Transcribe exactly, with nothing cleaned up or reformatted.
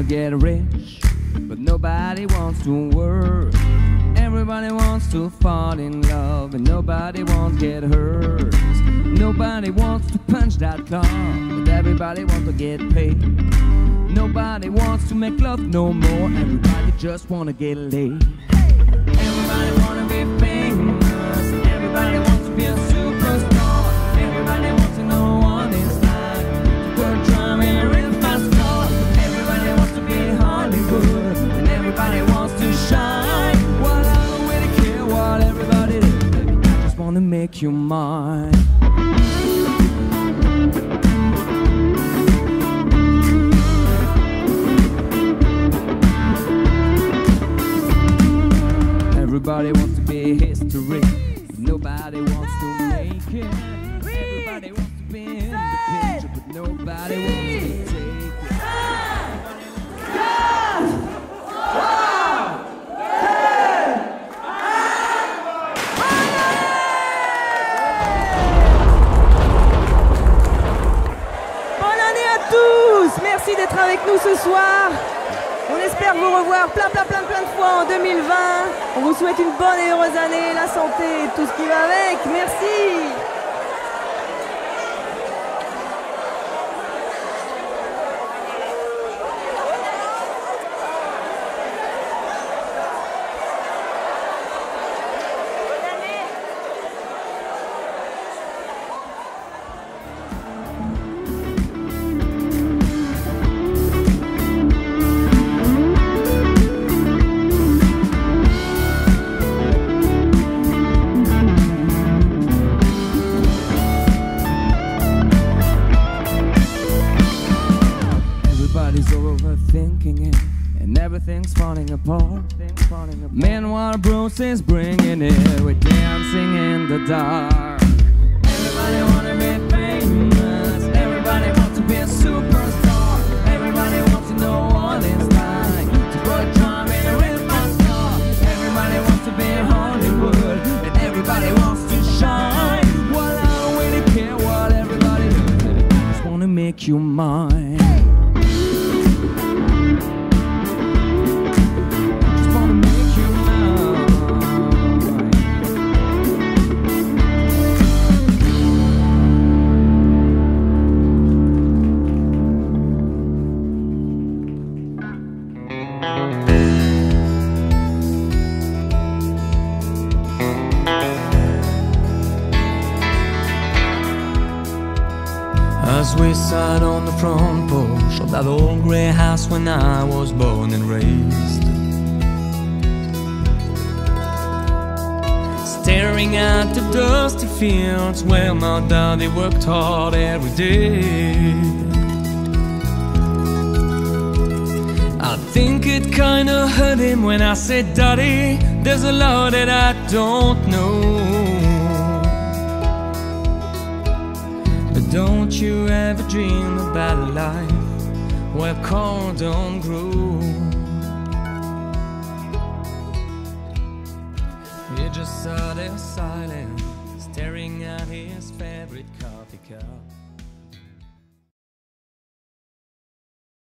get rich, but nobody wants to work. Everybody wants to fall in love, and nobody wants to get hurt. Nobody wants to punch that clock, but everybody wants to get paid. Nobody wants to make love no more, everybody just wanna get laid. Everybody wanna be famous, everybody wants to be a superstar. Everybody wants to know what it's like to go driving a real fast car. Everybody wants to be Hollywood, and everybody wants to shine. Well, I don't really care what everybody does, baby, I just wanna make you mine. Everybody wants to be history, but nobody wants to make it. Everybody wants to be in the picture, but nobody wants to take it. Bonne année à tous! Merci d'être avec nous ce soir. On espère vous revoir plein, plein, plein, plein de fois en deux mille vingt. On vous souhaite une bonne et heureuse année, la santé et tout ce qui va avec. Merci. Overthinking it, and everything's falling apart. Meanwhile, Bruce is bringing it. We're dancing in the dark. Everybody wanna be famous. Everybody wants to be a superstar. Everybody wants to know what it's like to go driving a real fast car. Everybody wants to be Hollywood, and everybody wants to shine. Well, I don't really care what everybody does, I just wanna make you mine. As we sat on the front porch of that old grey house when I was born and raised, staring at the dusty fields where my daddy worked hard every day, I think it kinda hurt him when I said, "Daddy, there's a lot that I don't know." Don't you ever dream about a life where corn don't grow? He just sat there silent, staring at his favorite coffee cup.